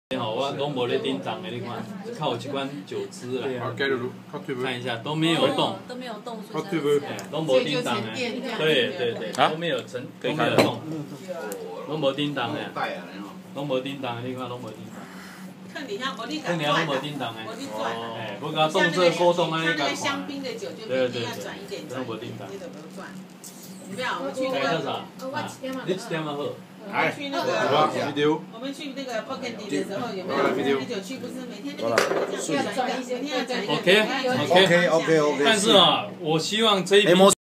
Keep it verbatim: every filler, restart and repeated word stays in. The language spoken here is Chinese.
好，我拢无咧叮当的，你看，靠有一款九支啦，看一下都没有动， 都没有动， 哎，都无叮当的，对对对，都没有成，都没有动，都无叮当的，都无叮当的，你看都无叮当。 看你要，我你看你要都无叮当的， 哦， 哎，不甲动作沟通安尼甲香槟的酒就对对要转一点， 都无叮当。 不要，我们去那个，你几点嘛好？ 我去那个，我们去那个 Burgundy 的时候，有没有？酒区不是每天那个酒这样转一个，每天要转一个。 OK OK OK OK。但是啊，我希望这一瓶。